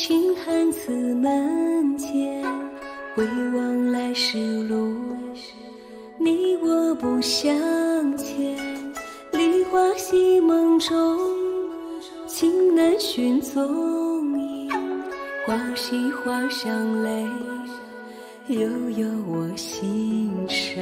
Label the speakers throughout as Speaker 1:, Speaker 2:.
Speaker 1: 轻寒此门前，回望来时路，你我不相欠。梨花戏梦中，情难寻踪影。花溪花上泪，悠悠我心上。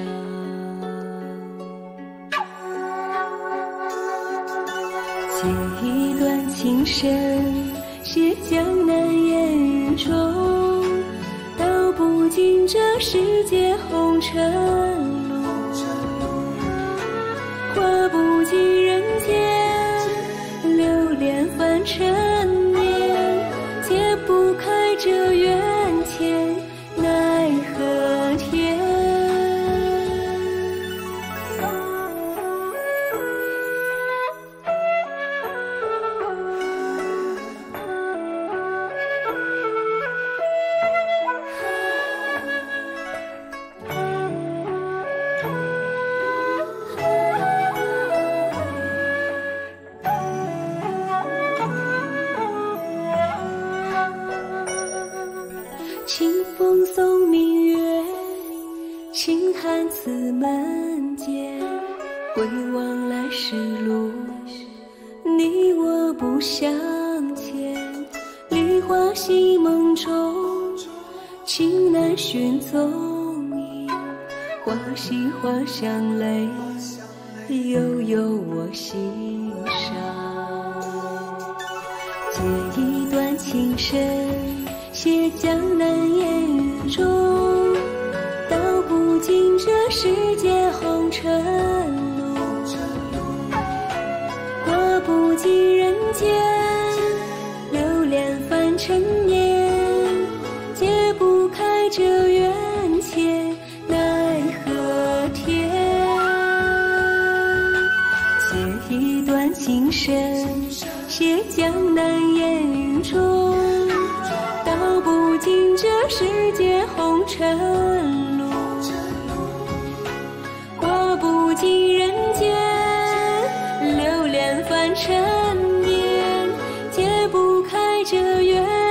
Speaker 1: 借一段情深，写江南烟雨中，道不尽这世界红尘路，画不尽人间流连凡尘年，解不开这缘牵，奈何天。清风送明月，轻寒此门间，回望来时路，你我不相欠。梨花戏梦中，情难寻踪影。花溪花上泪，悠悠我心上。借一段情深，写江南烟雨中，道不尽这世界红尘路，画不尽人间流连凡尘年，解不开这缘牵，奈何天。借一段情深，写江南烟雨中，道不尽这世界红尘路，画不尽人间流连凡尘年，解不开这缘